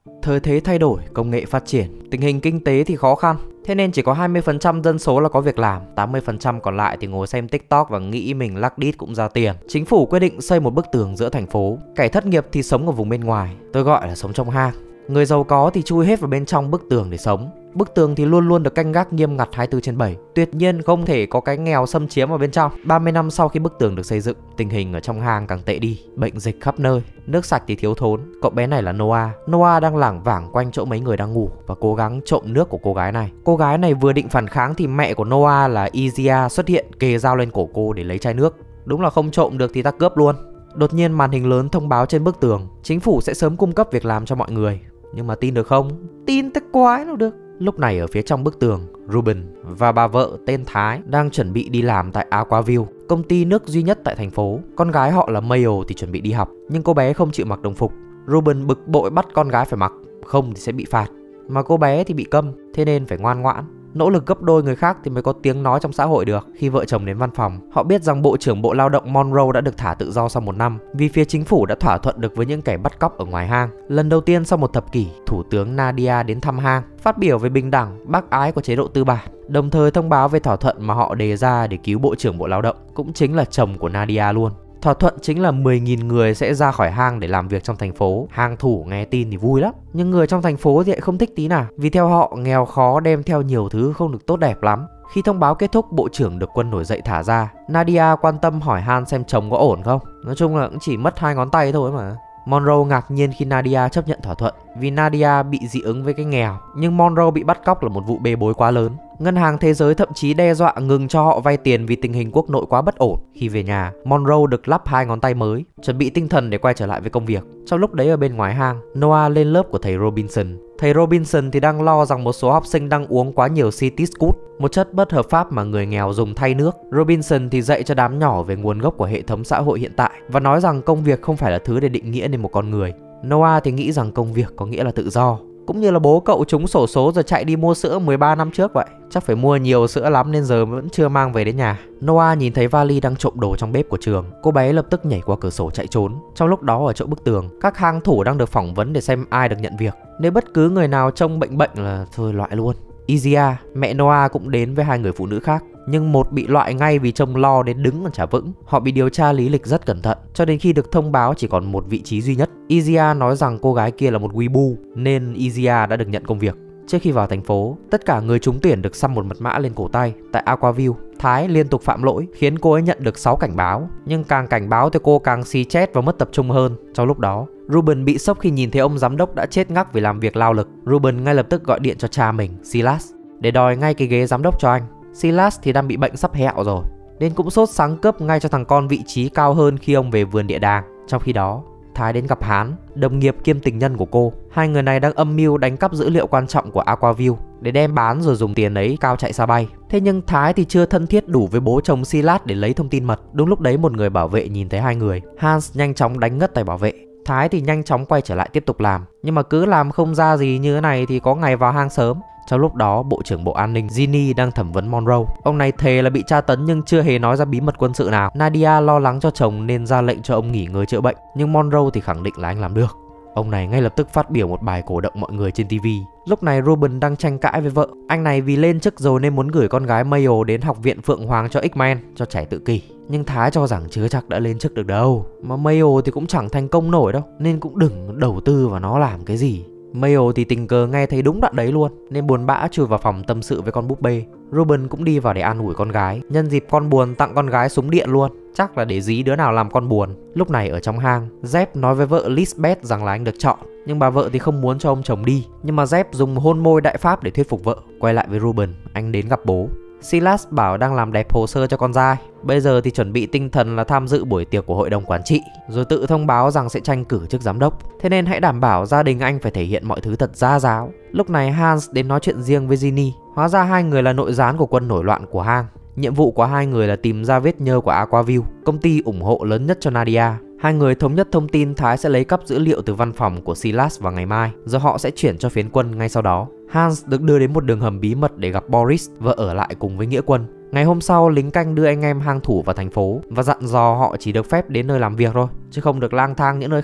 Thời thế thay đổi, công nghệ phát triển, tình hình kinh tế thì khó khăn. Thế nên chỉ có 20% dân số là có việc làm, 80% còn lại thì ngồi xem TikTok và nghĩ mình lắc đít cũng ra tiền. Chính phủ quyết định xây một bức tường giữa thành phố. Kẻ thất nghiệp thì sống ở vùng bên ngoài, tôi gọi là sống trong hang. Người giàu có thì chui hết vào bên trong bức tường để sống. Bức tường thì luôn luôn được canh gác nghiêm ngặt 24/7. Tuyệt nhiên không thể có cái nghèo xâm chiếm vào bên trong. 30 năm sau khi bức tường được xây dựng, tình hình ở trong hang càng tệ đi. Bệnh dịch khắp nơi, nước sạch thì thiếu thốn. Cậu bé này là Noah. Noah đang lảng vảng quanh chỗ mấy người đang ngủ và cố gắng trộm nước của cô gái này. Cô gái này vừa định phản kháng thì mẹ của Noah là Izia xuất hiện kề dao lên cổ cô để lấy chai nước. Đúng là không trộm được thì ta cướp luôn. Đột nhiên màn hình lớn thông báo trên bức tường chính phủ sẽ sớm cung cấp việc làm cho mọi người. Nhưng mà tin được không? Tin tức quái nào được. Lúc này ở phía trong bức tường, Ruben và bà vợ tên Thái đang chuẩn bị đi làm tại Aquaville, công ty nước duy nhất tại thành phố. Con gái họ là Mayo thì chuẩn bị đi học, nhưng cô bé không chịu mặc đồng phục. Ruben bực bội bắt con gái phải mặc, không thì sẽ bị phạt. Mà cô bé thì bị câm, thế nên phải ngoan ngoãn. Nỗ lực gấp đôi người khác thì mới có tiếng nói trong xã hội được. Khi vợ chồng đến văn phòng, họ biết rằng Bộ trưởng Bộ Lao động Monroe đã được thả tự do sau 1 năm vì phía chính phủ đã thỏa thuận được với những kẻ bắt cóc ở ngoài hang. Lần đầu tiên sau 1 thập kỷ, Thủ tướng Nadia đến thăm hang, phát biểu về bình đẳng, bác ái của chế độ tư bản, đồng thời thông báo về thỏa thuận mà họ đề ra để cứu Bộ trưởng Bộ Lao động, cũng chính là chồng của Nadia luôn. Thỏa thuận chính là 10.000 người sẽ ra khỏi hang để làm việc trong thành phố. Hang thủ nghe tin thì vui lắm, nhưng người trong thành phố thì lại không thích tí nào, vì theo họ nghèo khó đem theo nhiều thứ không được tốt đẹp lắm. Khi thông báo kết thúc, bộ trưởng được quân nổi dậy thả ra. Nadia quan tâm hỏi han xem chồng có ổn không. Nói chung là cũng chỉ mất 2 ngón tay thôi mà. Monroe ngạc nhiên khi Nadia chấp nhận thỏa thuận, vì Nadia bị dị ứng với cái nghèo. Nhưng Monroe bị bắt cóc là một vụ bê bối quá lớn. Ngân hàng Thế giới thậm chí đe dọa ngừng cho họ vay tiền vì tình hình quốc nội quá bất ổn. Khi về nhà, Monroe được lắp 2 ngón tay mới, chuẩn bị tinh thần để quay trở lại với công việc. Trong lúc đấy ở bên ngoài hang, Noah lên lớp của thầy Robinson. Thầy Robinson thì đang lo rằng một số học sinh đang uống quá nhiều City Scoot, một chất bất hợp pháp mà người nghèo dùng thay nước. Robinson thì dạy cho đám nhỏ về nguồn gốc của hệ thống xã hội hiện tại và nói rằng công việc không phải là thứ để định nghĩa nên một con người. Noah thì nghĩ rằng công việc có nghĩa là tự do. Cũng như là bố cậu trúng xổ số rồi chạy đi mua sữa 13 năm trước vậy. Chắc phải mua nhiều sữa lắm nên giờ vẫn chưa mang về đến nhà. Noah nhìn thấy vali đang trộm đồ trong bếp của trường. Cô bé lập tức nhảy qua cửa sổ chạy trốn. Trong lúc đó ở chỗ bức tường, các hang thủ đang được phỏng vấn để xem ai được nhận việc. Nếu bất cứ người nào trông bệnh là thôi loại luôn. Izia, mẹ Noah cũng đến với 2 người phụ nữ khác, nhưng một bị loại ngay vì trông lo đến đứng còn chả vững. Họ bị điều tra lý lịch rất cẩn thận, cho đến khi được thông báo chỉ còn một vị trí duy nhất. Izia nói rằng cô gái kia là một weeaboo, nên Izia đã được nhận công việc. Trước khi vào thành phố, tất cả người trúng tuyển được xăm một mật mã lên cổ tay. Tại Aquaville, Thái liên tục phạm lỗi khiến cô ấy nhận được 6 cảnh báo, nhưng càng cảnh báo thì cô càng xì chết và mất tập trung hơn. Trong lúc đó, Ruben bị sốc khi nhìn thấy ông giám đốc đã chết ngắc vì làm việc lao lực. Ruben ngay lập tức gọi điện cho cha mình, Silas, để đòi ngay cái ghế giám đốc cho anh. Silas thì đang bị bệnh sắp hẹo rồi, nên cũng sốt sắng cướp ngay cho thằng con vị trí cao hơn khi ông về vườn địa đàng. Trong khi đó, Thái đến gặp Hán, đồng nghiệp kiêm tình nhân của cô. 2 người này đang âm mưu đánh cắp dữ liệu quan trọng của Aquaville để đem bán rồi dùng tiền ấy cao chạy xa bay. Thế nhưng Thái thì chưa thân thiết đủ với bố chồng Silas để lấy thông tin mật. Đúng lúc đấy một người bảo vệ nhìn thấy 2 người. Hans nhanh chóng đánh ngất tay bảo vệ. Thái thì nhanh chóng quay trở lại tiếp tục làm. Nhưng mà cứ làm không ra gì như thế này thì có ngày vào hang sớm. Trong lúc đó, Bộ trưởng Bộ An ninh Ginny đang thẩm vấn Monroe. Ông này thề là bị tra tấn nhưng chưa hề nói ra bí mật quân sự nào. Nadia lo lắng cho chồng nên ra lệnh cho ông nghỉ ngơi chữa bệnh, nhưng Monroe thì khẳng định là anh làm được. Ông này ngay lập tức phát biểu một bài cổ động mọi người trên TV. Lúc này Ruben đang tranh cãi với vợ. Anh này vì lên chức rồi nên muốn gửi con gái Mayo đến học viện Phượng Hoàng cho X-Men, cho trẻ tự kỷ. Nhưng Thái cho rằng chưa chắc đã lên chức được đâu. Mà Mayo thì cũng chẳng thành công nổi đâu, nên cũng đừng đầu tư vào nó làm cái gì. Mayo thì tình cờ nghe thấy đúng đoạn đấy luôn, nên buồn bã chui vào phòng tâm sự với con búp bê. Ruben cũng đi vào để an ủi con gái. Nhân dịp con buồn tặng con gái súng điện luôn, chắc là để dí đứa nào làm con buồn. Lúc này ở trong hang, Zeb nói với vợ Lisbeth rằng là anh được chọn, nhưng bà vợ thì không muốn cho ông chồng đi. Nhưng mà Zeb dùng hôn môi đại pháp để thuyết phục vợ. Quay lại với Ruben, anh đến gặp bố. Silas bảo đang làm đẹp hồ sơ cho con trai. Bây giờ thì chuẩn bị tinh thần là tham dự buổi tiệc của hội đồng quản trị, rồi tự thông báo rằng sẽ tranh cử chức giám đốc. Thế nên hãy đảm bảo gia đình anh phải thể hiện mọi thứ thật gia giáo. Lúc này Hans đến nói chuyện riêng với Ginny. Hóa ra 2 người là nội gián của quân nổi loạn của hang. Nhiệm vụ của 2 người là tìm ra vết nhơ của Aquaville, công ty ủng hộ lớn nhất cho Nadia. 2 người thống nhất thông tin Thái sẽ lấy cắp dữ liệu từ văn phòng của Silas vào ngày mai, rồi họ sẽ chuyển cho phiến quân ngay sau đó. Hans được đưa đến một đường hầm bí mật để gặp Boris và ở lại cùng với nghĩa quân. Ngày hôm sau, lính canh đưa anh em hang thủ vào thành phố và dặn dò họ chỉ được phép đến nơi làm việc thôi, chứ không được lang thang những nơi khác.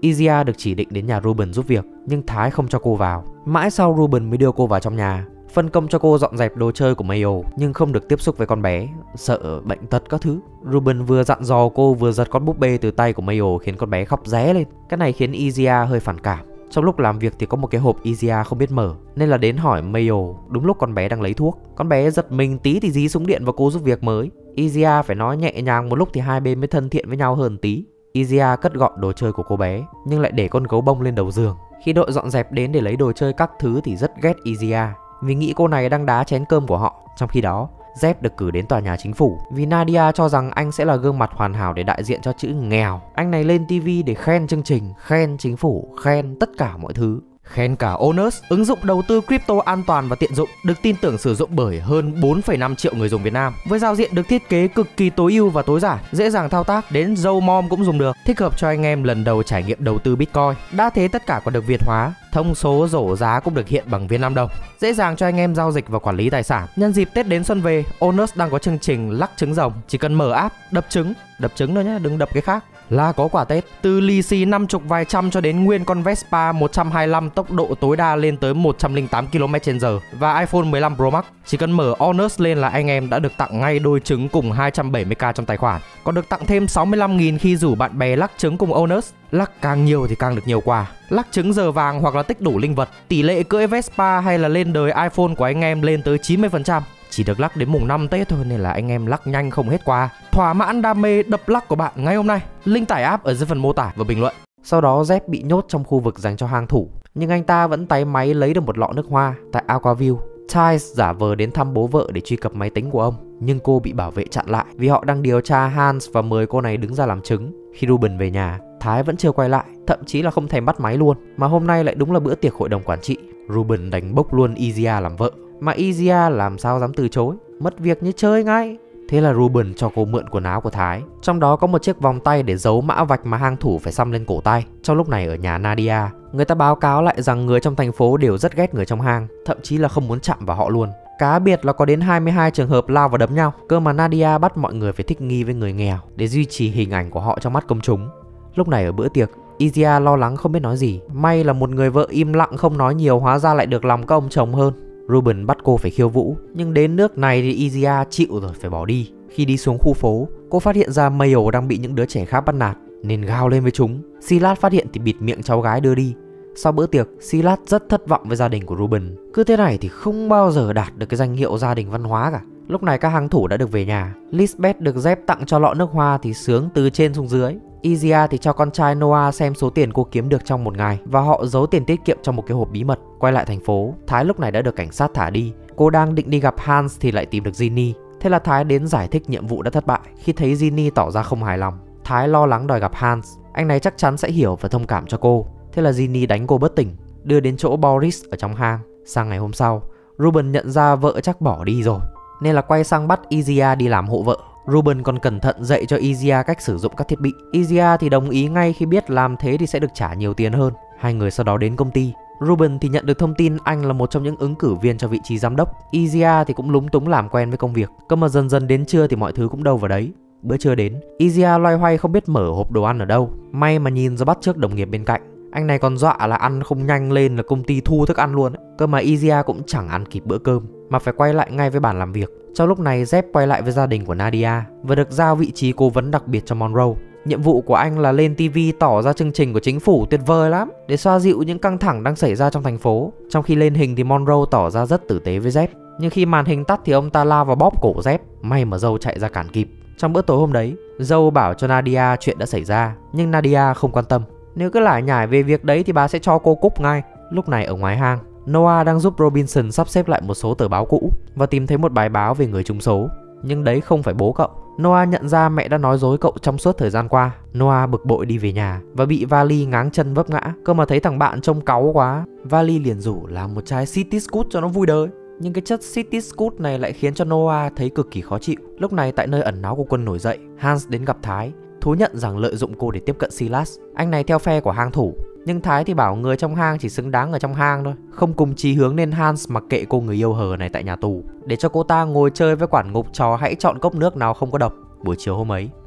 Izia được chỉ định đến nhà Ruben giúp việc, nhưng Thái không cho cô vào. Mãi sau Ruben mới đưa cô vào trong nhà, phân công cho cô dọn dẹp đồ chơi của Mayo, nhưng không được tiếp xúc với con bé, sợ bệnh tật các thứ. Ruben vừa dặn dò cô vừa giật con búp bê từ tay của Mayo khiến con bé khóc ré lên. Cái này khiến Izia hơi phản cảm. Trong lúc làm việc thì có một cái hộp Izia không biết mở, nên là đến hỏi Mayo đúng lúc con bé đang lấy thuốc. Con bé giật mình tí thì dí súng điện vào cô giúp việc mới. Izia phải nói nhẹ nhàng một lúc thì hai bên mới thân thiện với nhau hơn tí. Izia cất gọn đồ chơi của cô bé, nhưng lại để con gấu bông lên đầu giường. Khi đội dọn dẹp đến để lấy đồ chơi các thứ thì rất ghét Izia, vì nghĩ cô này đang đá chén cơm của họ. Trong khi đó, Jeff được cử đến tòa nhà chính phủ vì Nadia cho rằng anh sẽ là gương mặt hoàn hảo để đại diện cho chữ nghèo. Anh này lên TV để khen chương trình, khen chính phủ, khen tất cả mọi thứ. Khen cả Onus, ứng dụng đầu tư crypto an toàn và tiện dụng, được tin tưởng sử dụng bởi hơn 4,5 triệu người dùng Việt Nam. Với giao diện được thiết kế cực kỳ tối ưu và tối giản, dễ dàng thao tác, đến Joe Mom cũng dùng được, thích hợp cho anh em lần đầu trải nghiệm đầu tư Bitcoin. Đã thế tất cả còn được Việt hóa, thông số rổ giá cũng được hiện bằng Việt Nam đồng, dễ dàng cho anh em giao dịch và quản lý tài sản. Nhân dịp Tết đến xuân về, Onus đang có chương trình lắc trứng rồng, chỉ cần mở app, đập trứng thôi nhé, đừng đập cái khác, là có quả Tết. Từ lì xì 50 vài trăm cho đến nguyên con Vespa 125 tốc độ tối đa lên tới 108 km/h và iPhone 15 Pro Max. Chỉ cần mở Onus lên là anh em đã được tặng ngay đôi trứng cùng 270k trong tài khoản. Còn được tặng thêm 65.000 khi rủ bạn bè lắc trứng cùng Onus. Lắc càng nhiều thì càng được nhiều quà. Lắc trứng giờ vàng hoặc là tích đủ linh vật. Tỷ lệ cưỡi Vespa hay là lên đời iPhone của anh em lên tới 90%. Chỉ được lắc đến mùng 5 Tết thôi nên là anh em lắc nhanh không hết quà. Thỏa mãn đam mê đập lắc của bạn ngay hôm nay. Link tải app ở dưới phần mô tả và bình luận. Sau đó Jeff bị nhốt trong khu vực dành cho hang thủ, nhưng anh ta vẫn tay máy lấy được một lọ nước hoa tại Aquaview. Tice giả vờ đến thăm bố vợ để truy cập máy tính của ông, nhưng cô bị bảo vệ chặn lại vì họ đang điều tra Hans và mời cô này đứng ra làm chứng. Khi Ruben về nhà, Thái vẫn chưa quay lại, thậm chí là không thèm bắt máy luôn. Mà hôm nay lại đúng là bữa tiệc hội đồng quản trị. Ruben đánh bốc luôn Izia làm vợ, mà Izia làm sao dám từ chối, mất việc như chơi ngay. Thế là Ruben cho cô mượn quần áo của Thái, trong đó có một chiếc vòng tay để giấu mã vạch mà hang thủ phải xăm lên cổ tay. Trong lúc này ở nhà Nadia, người ta báo cáo lại rằng người trong thành phố đều rất ghét người trong hang, thậm chí là không muốn chạm vào họ luôn. Cá biệt là có đến 22 trường hợp lao vào đấm nhau. Cơ mà Nadia bắt mọi người phải thích nghi với người nghèo để duy trì hình ảnh của họ trong mắt công chúng. Lúc này ở bữa tiệc, Izia lo lắng không biết nói gì. May là một người vợ im lặng không nói nhiều hóa ra lại được lòng các ông chồng hơn. Ruben bắt cô phải khiêu vũ, nhưng đến nước này thì Izia chịu rồi phải bỏ đi. Khi đi xuống khu phố, cô phát hiện ra Mayo đang bị những đứa trẻ khác bắt nạt nên gào lên với chúng. Silas phát hiện thì bịt miệng cháu gái đưa đi. Sau bữa tiệc, Silas rất thất vọng với gia đình của Ruben. Cứ thế này thì không bao giờ đạt được cái danh hiệu gia đình văn hóa cả. Lúc này các hang thủ đã được về nhà. Lisbeth được Jeff tặng cho lọ nước hoa thì sướng từ trên xuống dưới. Izia thì cho con trai Noah xem số tiền cô kiếm được trong một ngày và họ giấu tiền tiết kiệm trong một cái hộp bí mật. Quay lại thành phố, Thái lúc này đã được cảnh sát thả đi. Cô đang định đi gặp Hans thì lại tìm được Ginny. Thế là Thái đến giải thích nhiệm vụ đã thất bại. Khi thấy Ginny tỏ ra không hài lòng, Thái lo lắng đòi gặp Hans. Anh này chắc chắn sẽ hiểu và thông cảm cho cô. Thế là Ginny đánh cô bất tỉnh, đưa đến chỗ Boris ở trong hang. Sang ngày hôm sau, Ruben nhận ra vợ chắc bỏ đi rồi, nên là quay sang bắt Izia đi làm hộ vợ. Ruben còn cẩn thận dạy cho Izia cách sử dụng các thiết bị. Izia thì đồng ý ngay khi biết làm thế thì sẽ được trả nhiều tiền hơn. Hai người sau đó đến công ty. Ruben thì nhận được thông tin anh là một trong những ứng cử viên cho vị trí giám đốc. Izia thì cũng lúng túng làm quen với công việc. Cơ mà dần dần đến trưa thì mọi thứ cũng đâu vào đấy. Bữa trưa đến, Izia loay hoay không biết mở hộp đồ ăn ở đâu. May mà nhìn ra bắt trước đồng nghiệp bên cạnh. Anh này còn dọa là ăn không nhanh lên là công ty thu thức ăn luôn ấy. Cơ mà Izia cũng chẳng ăn kịp bữa cơm mà phải quay lại ngay với bàn làm việc. Trong lúc này Jeff quay lại với gia đình của Nadia và được giao vị trí cố vấn đặc biệt cho Monroe. Nhiệm vụ của anh là lên TV tỏ ra chương trình của chính phủ tuyệt vời lắm để xoa dịu những căng thẳng đang xảy ra trong thành phố. Trong khi lên hình thì Monroe tỏ ra rất tử tế với Jeff, nhưng khi màn hình tắt thì ông ta lao vào bóp cổ Jeff. May mà Joe chạy ra cản kịp. Trong bữa tối hôm đấy, Joe bảo cho Nadia chuyện đã xảy ra, nhưng Nadia không quan tâm. Nếu cứ lải nhải về việc đấy thì bà sẽ cho cô cúp ngay. Lúc này ở ngoài hang, Noah đang giúp Robinson sắp xếp lại một số tờ báo cũ và tìm thấy một bài báo về người trúng số. Nhưng đấy không phải bố cậu. Noah nhận ra mẹ đã nói dối cậu trong suốt thời gian qua. Noah bực bội đi về nhà và bị Vali ngáng chân vấp ngã. Cơ mà thấy thằng bạn trông cáu quá, Vali liền rủ làm một chai City Scoot cho nó vui đời. Nhưng cái chất City Scoot này lại khiến cho Noah thấy cực kỳ khó chịu. Lúc này tại nơi ẩn náu của quân nổi dậy, Hans đến gặp Thái, thú nhận rằng lợi dụng cô để tiếp cận Silas. Anh này theo phe của hang thủ, nhưng Thái thì bảo người trong hang chỉ xứng đáng ở trong hang thôi, không cùng chí hướng nên Hans mặc kệ cô người yêu hờ này tại nhà tù, để cho cô ta ngồi chơi với quản ngục trò hãy chọn cốc nước nào không có độc. Buổi chiều hôm ấy,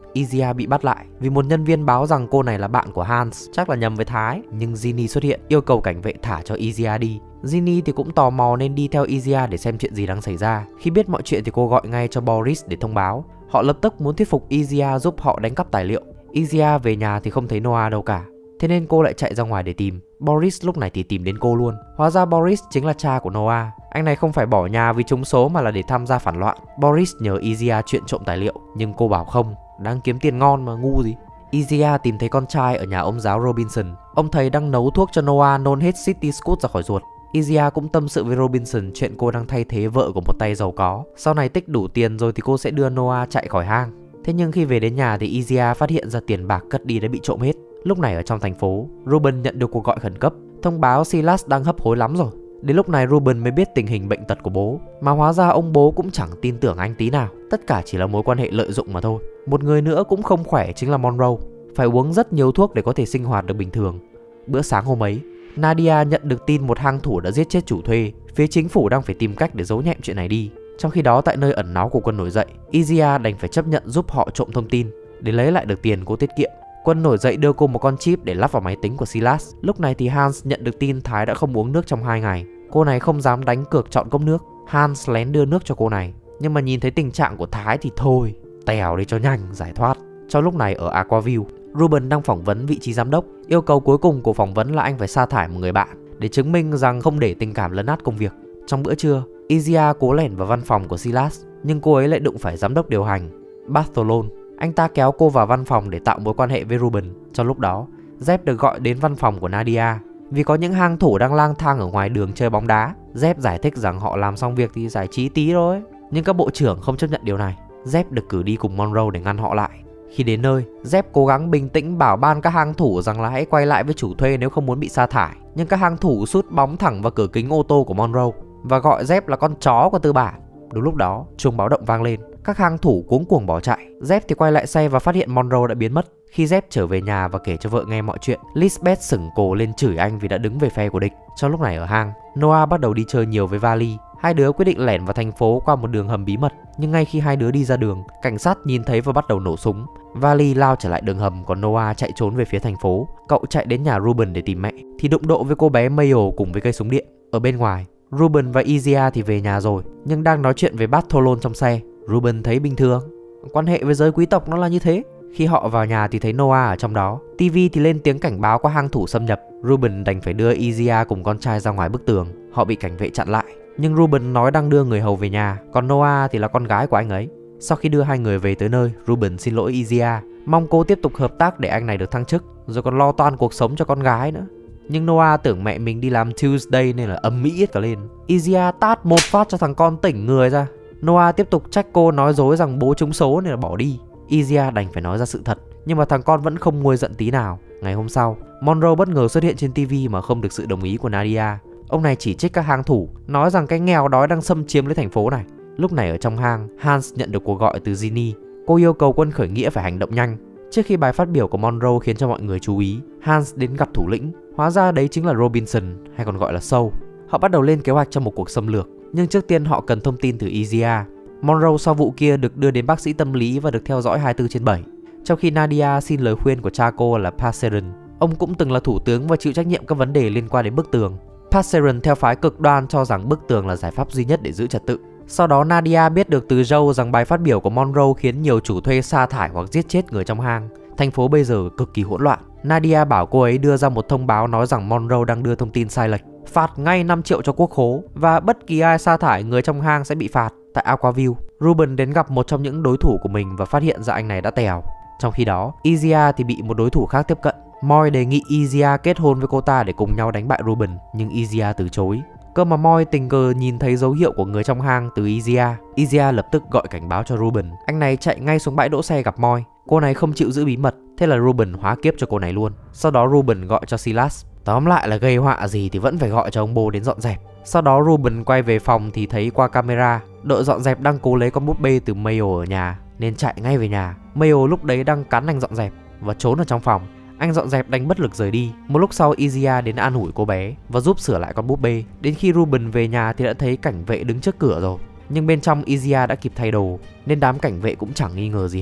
Izia bị bắt lại vì một nhân viên báo rằng cô này là bạn của Hans, chắc là nhầm với Thái. Nhưng Ginny xuất hiện yêu cầu cảnh vệ thả cho Izia đi. Ginny thì cũng tò mò nên đi theo Izia để xem chuyện gì đang xảy ra. Khi biết mọi chuyện thì cô gọi ngay cho Boris để thông báo. Họ lập tức muốn thuyết phục Izia giúp họ đánh cắp tài liệu. Izia về nhà thì không thấy Noah đâu cả, thế nên cô lại chạy ra ngoài để tìm. Boris lúc này thì tìm đến cô luôn. Hóa ra Boris chính là cha của Noah. Anh này không phải bỏ nhà vì trúng số mà là để tham gia phản loạn. Boris nhờ Izia chuyện trộm tài liệu, nhưng cô bảo không, đang kiếm tiền ngon mà, ngu gì. Izia tìm thấy con trai ở nhà ông giáo Robinson. Ông thầy đang nấu thuốc cho Noah nôn hết City Scoot ra khỏi ruột. Izia cũng tâm sự với Robinson chuyện cô đang thay thế vợ của một tay giàu có. Sau này tích đủ tiền rồi thì cô sẽ đưa Noah chạy khỏi hang. Thế nhưng khi về đến nhà thì Izia phát hiện ra tiền bạc cất đi đã bị trộm hết. Lúc này ở trong thành phố, Ruben nhận được cuộc gọi khẩn cấp, thông báo Silas đang hấp hối lắm rồi. Đến lúc này Ruben mới biết tình hình bệnh tật của bố, mà hóa ra ông bố cũng chẳng tin tưởng anh tí nào. Tất cả chỉ là mối quan hệ lợi dụng mà thôi. Một người nữa cũng không khỏe chính là Monroe, phải uống rất nhiều thuốc để có thể sinh hoạt được bình thường. Bữa sáng hôm ấy, Nadia nhận được tin một hang thủ đã giết chết chủ thuê. Phía chính phủ đang phải tìm cách để giấu nhẹm chuyện này đi. Trong khi đó tại nơi ẩn náu của quân nổi dậy, Izia đành phải chấp nhận giúp họ trộm thông tin để lấy lại được tiền cô tiết kiệm. Quân nổi dậy đưa cô một con chip để lắp vào máy tính của Silas. Lúc này thì Hans nhận được tin Thái đã không uống nước trong 2 ngày. Cô này không dám đánh cược chọn cốc nước. Hans lén đưa nước cho cô này, nhưng mà nhìn thấy tình trạng của Thái thì thôi, tèo đi cho nhanh giải thoát. Trong lúc này ở Aquaville, Ruben đang phỏng vấn vị trí giám đốc. Yêu cầu cuối cùng của phỏng vấn là anh phải sa thải một người bạn để chứng minh rằng không để tình cảm lấn át công việc. Trong bữa trưa, Izia cố lẻn vào văn phòng của Silas, nhưng cô ấy lại đụng phải giám đốc điều hành Bartholon. Anh ta kéo cô vào văn phòng để tạo mối quan hệ với Ruben. Trong lúc đó, Jeff được gọi đến văn phòng của Nadia vì có những hang thủ đang lang thang ở ngoài đường chơi bóng đá. Jeff giải thích rằng họ làm xong việc thì giải trí tí thôi, nhưng các bộ trưởng không chấp nhận điều này. Jeff được cử đi cùng Monroe để ngăn họ lại. Khi đến nơi, Jeff cố gắng bình tĩnh bảo ban các hang thủ rằng là hãy quay lại với chủ thuê nếu không muốn bị sa thải. Nhưng các hang thủ sút bóng thẳng vào cửa kính ô tô của Monroe và gọi Jeff là con chó của tư bản. Đúng lúc đó, chuông báo động vang lên. Các hang thủ cuống cuồng bỏ chạy. Jeff thì quay lại xe và phát hiện Monroe đã biến mất. Khi Jeff trở về nhà và kể cho vợ nghe mọi chuyện, Lisbeth sửng cổ lên chửi anh vì đã đứng về phe của địch. Trong lúc này ở hang, Noah bắt đầu đi chơi nhiều với Vali. Hai đứa quyết định lẻn vào thành phố qua một đường hầm bí mật. Nhưng ngay khi hai đứa đi ra đường, cảnh sát nhìn thấy và bắt đầu nổ súng. Vali lao trở lại đường hầm, còn Noah chạy trốn về phía thành phố. Cậu chạy đến nhà Ruben để tìm mẹ thì đụng độ với cô bé Mayo cùng với cây súng điện. Ở bên ngoài, Ruben và Izia thì về nhà rồi, nhưng đang nói chuyện với Bartholon trong xe. Ruben thấy bình thường, quan hệ với giới quý tộc nó là như thế. Khi họ vào nhà thì thấy Noah ở trong đó. TV thì lên tiếng cảnh báo có hang thủ xâm nhập. Ruben đành phải đưa Izia cùng con trai ra ngoài bức tường. Họ bị cảnh vệ chặn lại, nhưng Ruben nói đang đưa người hầu về nhà, còn Noah thì là con gái của anh ấy. Sau khi đưa hai người về tới nơi, Ruben xin lỗi Izia, mong cô tiếp tục hợp tác để anh này được thăng chức, rồi còn lo toan cuộc sống cho con gái nữa. Nhưng Noah tưởng mẹ mình đi làm Tuesday nên là ầm ĩ hết cả lên. Izia tát một phát cho thằng con tỉnh người ra. Noah tiếp tục trách cô nói dối rằng bố trúng số nên là bỏ đi. Izia đành phải nói ra sự thật, nhưng mà thằng con vẫn không nguôi giận tí nào. Ngày hôm sau, Monroe bất ngờ xuất hiện trên TV mà không được sự đồng ý của Nadia. Ông này chỉ trích các hang thủ, nói rằng cái nghèo đói đang xâm chiếm lấy thành phố này. Lúc này ở trong hang, Hans nhận được cuộc gọi từ Ginny. Cô yêu cầu quân khởi nghĩa phải hành động nhanh. Trước khi bài phát biểu của Monroe khiến cho mọi người chú ý, Hans đến gặp thủ lĩnh. Hóa ra đấy chính là Robinson, hay còn gọi là Saul. Họ bắt đầu lên kế hoạch cho một cuộc xâm lược, nhưng trước tiên họ cần thông tin từ Izia. Monroe sau vụ kia được đưa đến bác sĩ tâm lý và được theo dõi 24/7. Trong khi Nadia xin lời khuyên của cha cô là Passeron. Ông cũng từng là thủ tướng và chịu trách nhiệm các vấn đề liên quan đến bức tường. Passeron theo phái cực đoan cho rằng bức tường là giải pháp duy nhất để giữ trật tự. Sau đó Nadia biết được từ Joe rằng bài phát biểu của Monroe khiến nhiều chủ thuê sa thải hoặc giết chết người trong hang. Thành phố bây giờ cực kỳ hỗn loạn. Nadia bảo cô ấy đưa ra một thông báo nói rằng Monroe đang đưa thông tin sai lệch, phạt ngay 5 triệu cho quốc khố, và bất kỳ ai sa thải người trong hang sẽ bị phạt. Tại Aquaville, Ruben đến gặp một trong những đối thủ của mình và phát hiện ra anh này đã tèo. Trong khi đó, Izia thì bị một đối thủ khác tiếp cận. Moy đề nghị Izia kết hôn với cô ta để cùng nhau đánh bại Ruben, nhưng Izia từ chối. Cơ mà Moy tình cờ nhìn thấy dấu hiệu của người trong hang từ Izia. Izia lập tức gọi cảnh báo cho Ruben. Anh này chạy ngay xuống bãi đỗ xe gặp Moy. Cô này không chịu giữ bí mật, thế là Ruben hóa kiếp cho cô này luôn. Sau đó Ruben gọi cho Silas. Tóm lại là gây họa gì thì vẫn phải gọi cho ông bố đến dọn dẹp. Sau đó Ruben quay về phòng thì thấy qua camera đội dọn dẹp đang cố lấy con búp bê từ Mayo ở nhà, nên chạy ngay về nhà. Mayo lúc đấy đang cắn anh dọn dẹp và trốn ở trong phòng. Anh dọn dẹp đành bất lực rời đi. Một lúc sau Izia đến an ủi cô bé và giúp sửa lại con búp bê. Đến khi Ruben về nhà thì đã thấy cảnh vệ đứng trước cửa rồi, nhưng bên trong Izia đã kịp thay đồ nên đám cảnh vệ cũng chẳng nghi ngờ gì hết.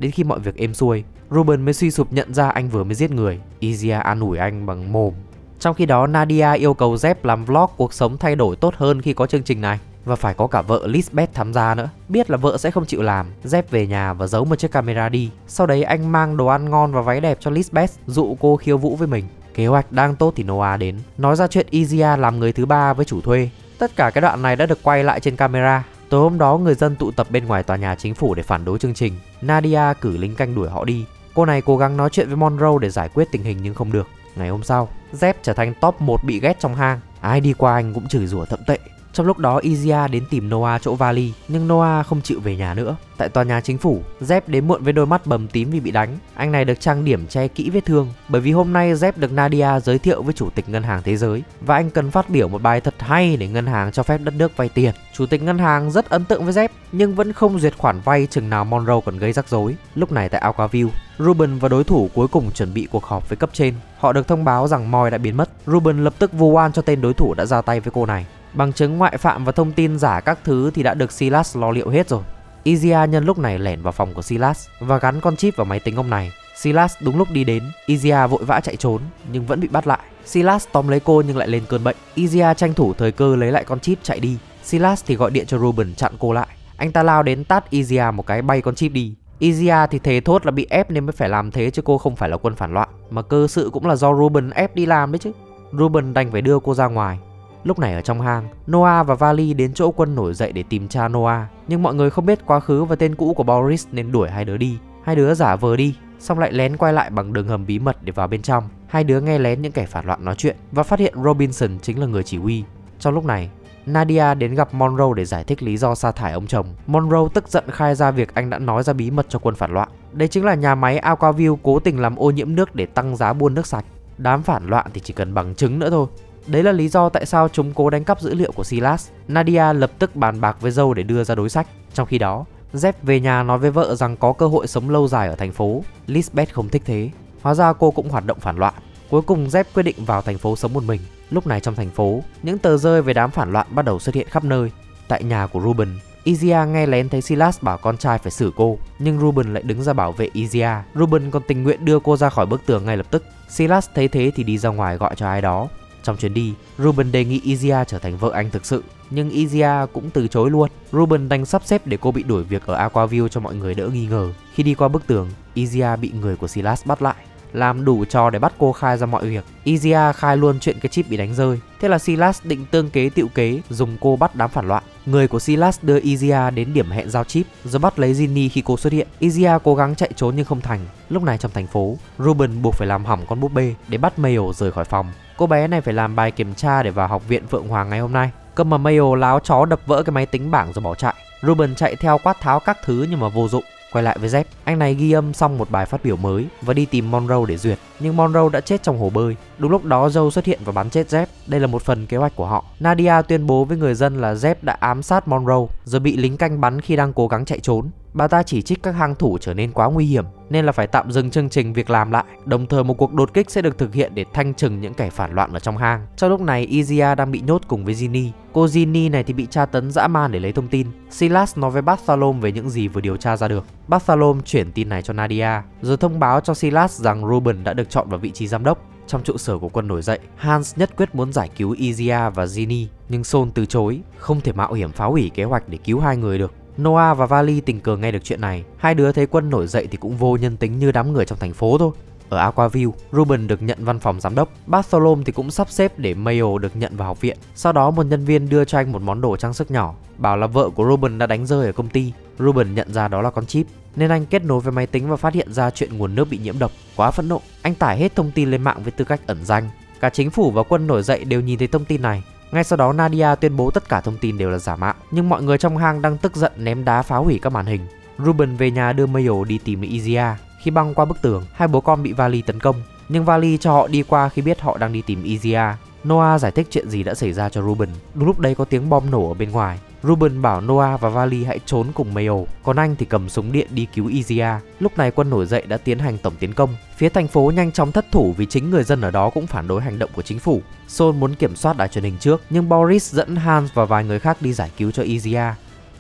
Đến khi mọi việc êm xuôi, Ruben mới suy sụp nhận ra anh vừa mới giết người. Izia an ủi anh bằng mồm. Trong khi đó, Nadia yêu cầu Zep làm vlog cuộc sống thay đổi tốt hơn khi có chương trình này. Và phải có cả vợ Lisbeth tham gia nữa. Biết là vợ sẽ không chịu làm, Zep về nhà và giấu một chiếc camera đi. Sau đấy anh mang đồ ăn ngon và váy đẹp cho Lisbeth, dụ cô khiêu vũ với mình. Kế hoạch đang tốt thì Noah đến, nói ra chuyện Izia làm người thứ ba với chủ thuê. Tất cả cái đoạn này đã được quay lại trên camera. Tối hôm đó, người dân tụ tập bên ngoài tòa nhà chính phủ để phản đối chương trình. Nadia cử lính canh đuổi họ đi. Cô này cố gắng nói chuyện với Monroe để giải quyết tình hình nhưng không được. Ngày hôm sau, Zep trở thành top 1 bị ghét trong hang. Ai đi qua anh cũng chửi rủa thậm tệ. Trong lúc đó, Izia đến tìm Noah chỗ vali, nhưng Noah không chịu về nhà nữa. Tại tòa nhà chính phủ, Zep đến muộn với đôi mắt bầm tím vì bị đánh. Anh này được trang điểm che kỹ vết thương, bởi vì hôm nay Zep được Nadia giới thiệu với Chủ tịch Ngân hàng Thế giới và anh cần phát biểu một bài thật hay để ngân hàng cho phép đất nước vay tiền. Chủ tịch ngân hàng rất ấn tượng với Zep nhưng vẫn không duyệt khoản vay chừng nào Monroe còn gây rắc rối. Lúc này tại Aquaview, Ruben và đối thủ cuối cùng chuẩn bị cuộc họp với cấp trên. Họ được thông báo rằng Moy đã biến mất. Ruben lập tức vu oan cho tên đối thủ đã ra tay với cô này. Bằng chứng ngoại phạm và thông tin giả các thứ thì đã được Silas lo liệu hết rồi. Izia nhân lúc này lẻn vào phòng của Silas và gắn con chip vào máy tính ông này. Silas đúng lúc đi đến, Izia vội vã chạy trốn nhưng vẫn bị bắt lại. Silas tóm lấy cô nhưng lại lên cơn bệnh. Izia tranh thủ thời cơ lấy lại con chip chạy đi. Silas thì gọi điện cho Ruben chặn cô lại. Anh ta lao đến tát Izia một cái bay con chip đi. Izia thì thề thốt là bị ép nên mới phải làm thế chứ cô không phải là quân phản loạn, mà cơ sự cũng là do Ruben ép đi làm đấy chứ. Ruben đành phải đưa cô ra ngoài. Lúc này ở trong hang, Noah và Vali đến chỗ quân nổi dậy để tìm cha Noah. Nhưng mọi người không biết quá khứ và tên cũ của Boris nên đuổi hai đứa đi. Hai đứa giả vờ đi, xong lại lén quay lại bằng đường hầm bí mật để vào bên trong. Hai đứa nghe lén những kẻ phản loạn nói chuyện và phát hiện Robinson chính là người chỉ huy. Trong lúc này, Nadia đến gặp Monroe để giải thích lý do sa thải ông chồng. Monroe tức giận khai ra việc anh đã nói ra bí mật cho quân phản loạn. Đây chính là nhà máy Aquaview cố tình làm ô nhiễm nước để tăng giá buôn nước sạch. Đám phản loạn thì chỉ cần bằng chứng nữa thôi. Đấy là lý do tại sao chúng cố đánh cắp dữ liệu của Silas. Nadia lập tức bàn bạc với Joe để đưa ra đối sách. Trong khi đó, Zep về nhà nói với vợ rằng có cơ hội sống lâu dài ở thành phố. Lisbeth không thích thế. Hóa ra cô cũng hoạt động phản loạn. Cuối cùng Zep quyết định vào thành phố sống một mình. Lúc này trong thành phố, những tờ rơi về đám phản loạn bắt đầu xuất hiện khắp nơi. Tại nhà của Ruben, Izia nghe lén thấy Silas bảo con trai phải xử cô, nhưng Ruben lại đứng ra bảo vệ Izia. Ruben còn tình nguyện đưa cô ra khỏi bức tường ngay lập tức. Silas thấy thế thì đi ra ngoài gọi cho ai đó. Trong chuyến đi, Ruben đề nghị Izia trở thành vợ anh thực sự, nhưng Izia cũng từ chối luôn. Ruben đành sắp xếp để cô bị đuổi việc ở Aquaview cho mọi người đỡ nghi ngờ. Khi đi qua bức tường, Izia bị người của Silas bắt lại, làm đủ trò để bắt cô khai ra mọi việc. Izia khai luôn chuyện cái chip bị đánh rơi. Thế là Silas định tương kế tựu kế, dùng cô bắt đám phản loạn. Người của Silas đưa Izia đến điểm hẹn giao chip, rồi bắt lấy Ginny khi cô xuất hiện. Izia cố gắng chạy trốn nhưng không thành. Lúc này trong thành phố, Ruben buộc phải làm hỏng con búp bê để bắt Mayo rời khỏi phòng. Cô bé này phải làm bài kiểm tra để vào học viện Phượng Hoàng ngày hôm nay. Cơ mà Mayo láo chó đập vỡ cái máy tính bảng rồi bỏ chạy. Ruben chạy theo quát tháo các thứ nhưng mà vô dụng. Quay lại với Zep, anh này ghi âm xong một bài phát biểu mới và đi tìm Monroe để duyệt, nhưng Monroe đã chết trong hồ bơi. Đúng lúc đó Joe xuất hiện và bắn chết Zep. Đây là một phần kế hoạch của họ. Nadia tuyên bố với người dân là Zep đã ám sát Monroe rồi bị lính canh bắn khi đang cố gắng chạy trốn. Bà ta chỉ trích các hang thủ trở nên quá nguy hiểm nên là phải tạm dừng chương trình việc làm lại. Đồng thời một cuộc đột kích sẽ được thực hiện để thanh trừng những kẻ phản loạn ở trong hang. Trong lúc này, Izia đang bị nhốt cùng với Ginny. Cô Ginny này thì bị tra tấn dã man để lấy thông tin. Silas nói với Bartholomew về những gì vừa điều tra ra được. Bartholomew chuyển tin này cho Nadia, rồi thông báo cho Silas rằng Ruben đã được chọn vào vị trí giám đốc. Trong trụ sở của quân nổi dậy, Hans nhất quyết muốn giải cứu Izia và Ginny, nhưng Sol từ chối, không thể mạo hiểm phá hủy kế hoạch để cứu hai người được. Noah và Vali tình cờ nghe được chuyện này. Hai đứa thấy quân nổi dậy thì cũng vô nhân tính như đám người trong thành phố thôi. Ở Aquaview, Ruben được nhận văn phòng giám đốc. Bartholomew thì cũng sắp xếp để Mayo được nhận vào học viện. Sau đó một nhân viên đưa cho anh một món đồ trang sức nhỏ, bảo là vợ của Ruben đã đánh rơi ở công ty. Ruben nhận ra đó là con chip, nên anh kết nối với máy tính và phát hiện ra chuyện nguồn nước bị nhiễm độc. Quá phẫn nộ, anh tải hết thông tin lên mạng với tư cách ẩn danh. Cả chính phủ và quân nổi dậy đều nhìn thấy thông tin này. Ngay sau đó Nadia tuyên bố tất cả thông tin đều là giả mạo, nhưng mọi người trong hang đang tức giận ném đá phá hủy các màn hình. Ruben về nhà đưa Mayo đi tìm Izia. Khi băng qua bức tường, hai bố con bị Vali tấn công, nhưng Vali cho họ đi qua khi biết họ đang đi tìm Izia. Noah giải thích chuyện gì đã xảy ra cho Ruben. Đúng lúc đấy có tiếng bom nổ ở bên ngoài. Ruben bảo Noah và Vali hãy trốn cùng Mayo, còn anh thì cầm súng điện đi cứu Izia. Lúc này quân nổi dậy đã tiến hành tổng tiến công. Phía thành phố nhanh chóng thất thủ vì chính người dân ở đó cũng phản đối hành động của chính phủ. Sol muốn kiểm soát đài truyền hình trước, nhưng Boris dẫn Hans và vài người khác đi giải cứu cho Izia.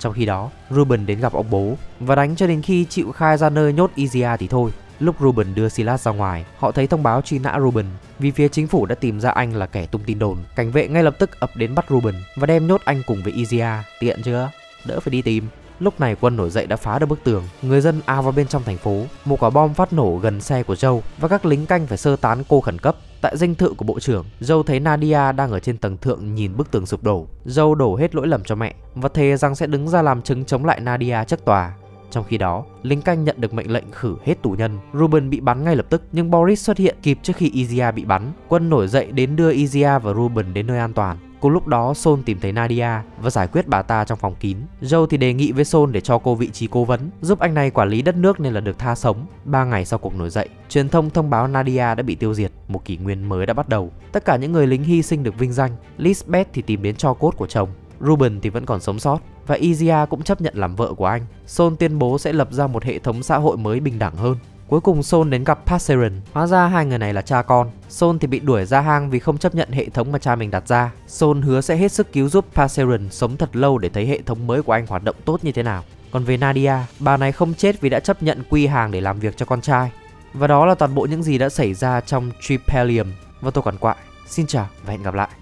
Trong khi đó, Ruben đến gặp ông bố và đánh cho đến khi chịu khai ra nơi nhốt Izia thì thôi. Lúc Ruben đưa Silas ra ngoài, họ thấy thông báo truy nã Ruben vì phía chính phủ đã tìm ra anh là kẻ tung tin đồn. Cảnh vệ ngay lập tức ập đến bắt Ruben và đem nhốt anh cùng với Izia. Tiện chưa? Đỡ phải đi tìm. Lúc này quân nổi dậy đã phá được bức tường, người dân ao vào bên trong thành phố. Một quả bom phát nổ gần xe của Joe và các lính canh phải sơ tán cô khẩn cấp. Tại dinh thự của bộ trưởng, Joe thấy Nadia đang ở trên tầng thượng nhìn bức tường sụp đổ. Joe đổ hết lỗi lầm cho mẹ và thề rằng sẽ đứng ra làm chứng chống lại Nadia trước tòa. Trong khi đó, lính canh nhận được mệnh lệnh khử hết tù nhân. Ruben bị bắn ngay lập tức, nhưng Boris xuất hiện kịp trước khi Izia bị bắn. Quân nổi dậy đến đưa Izia và Ruben đến nơi an toàn. Cùng lúc đó, Sol tìm thấy Nadia và giải quyết bà ta trong phòng kín. Joe thì đề nghị với Sol để cho cô vị trí cố vấn, giúp anh này quản lý đất nước nên là được tha sống. 3 ngày sau cuộc nổi dậy, truyền thông thông báo Nadia đã bị tiêu diệt, một kỷ nguyên mới đã bắt đầu. Tất cả những người lính hy sinh được vinh danh. Lisbeth thì tìm đến tro cốt của chồng. Ruben thì vẫn còn sống sót và Izia cũng chấp nhận làm vợ của anh. Sol tuyên bố sẽ lập ra một hệ thống xã hội mới bình đẳng hơn. Cuối cùng Sol đến gặp Passeron. Hóa ra hai người này là cha con. Sol thì bị đuổi ra hang vì không chấp nhận hệ thống mà cha mình đặt ra. Sol hứa sẽ hết sức cứu giúp Passeron sống thật lâu để thấy hệ thống mới của anh hoạt động tốt như thế nào. Còn về Nadia, bà này không chết vì đã chấp nhận quy hàng để làm việc cho con trai. Và đó là toàn bộ những gì đã xảy ra trong Tripalium. Và tôi còn quại. Xin chào và hẹn gặp lại.